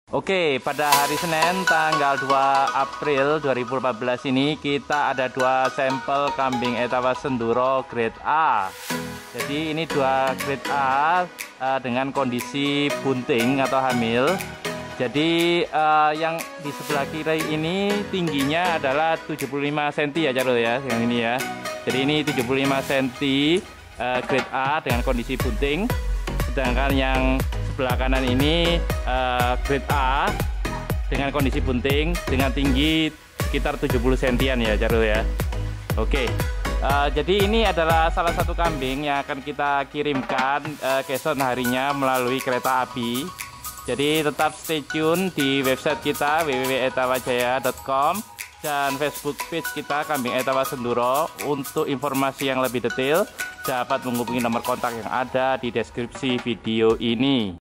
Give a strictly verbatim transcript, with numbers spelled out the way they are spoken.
Oke, pada hari Senin tanggal dua April dua ribu delapan belas ini kita ada dua sampel kambing etawa Senduro grade A. Jadi ini dua grade A uh, dengan kondisi bunting atau hamil. Jadi uh, yang di sebelah kiri ini tingginya adalah tujuh puluh lima sentimeter ya Carul ya, yang ini ya. Jadi ini tujuh puluh lima sentimeter uh, grade A dengan kondisi bunting. Sedangkan yang sebelah kanan ini uh, grade A dengan kondisi bunting dengan tinggi sekitar tujuh puluh sentimeter ya Carul ya. Oke, uh, jadi ini adalah salah satu kambing yang akan kita kirimkan uh, keesokan harinya melalui kereta api. Jadi tetap stay tune di website kita w w w titik etawajaya titik com dan Facebook page kita Kambing Etawa Senduro. Untuk informasi yang lebih detail dapat menghubungi nomor kontak yang ada di deskripsi video ini.